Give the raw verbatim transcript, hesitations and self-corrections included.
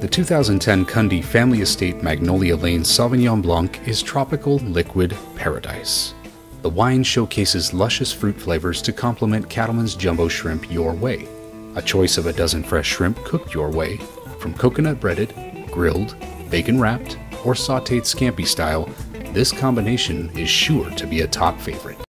The two thousand ten Kunde Family Estate Magnolia Lane Sauvignon Blanc is tropical liquid paradise. The wine showcases luscious fruit flavors to complement Cattleman's Jumbo Shrimp Your Way, a choice of a dozen fresh shrimp cooked your way, from coconut breaded, grilled, bacon wrapped, or sautéed scampi style. This combination is sure to be a top favorite.